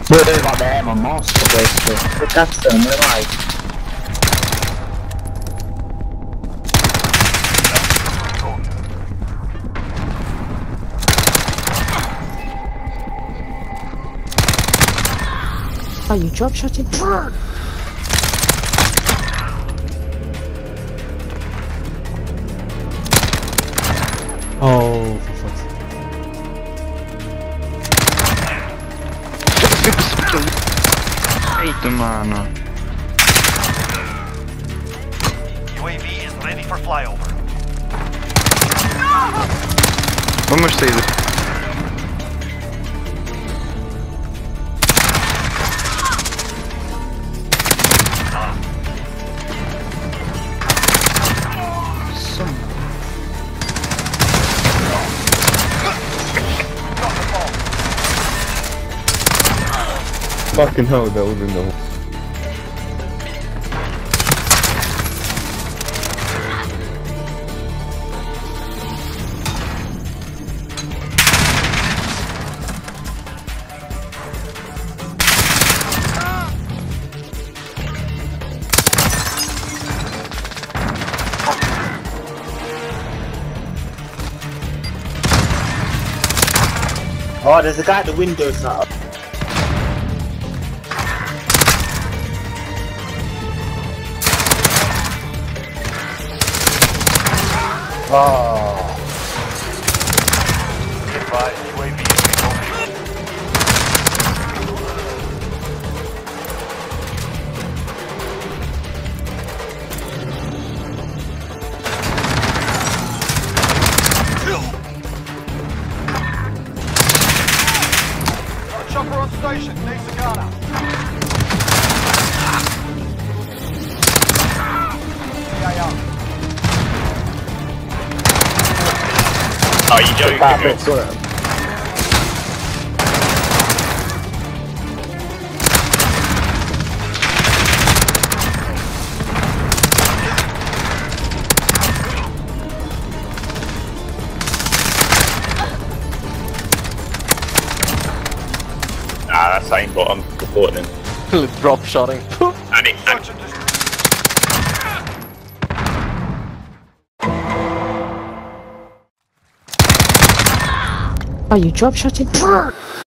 Vabbè, ma mosso questo. Che cazzo, non me ne vai. Are you drop shotting? Oh, for fuck's sake. Eita, mano. UAV is ready for flyover. Vamos sair daqui. Fucking hell, that was in the hole. Oh, there's a guy at the window now. Oh. Advise UAV is relocated. Got a chopper on station. Needs a gunner. PAO. Oh, you joking? Nah, that's aimbot. I'm reporting him. Drop shotting. Search and destroy. Are you drop shotting?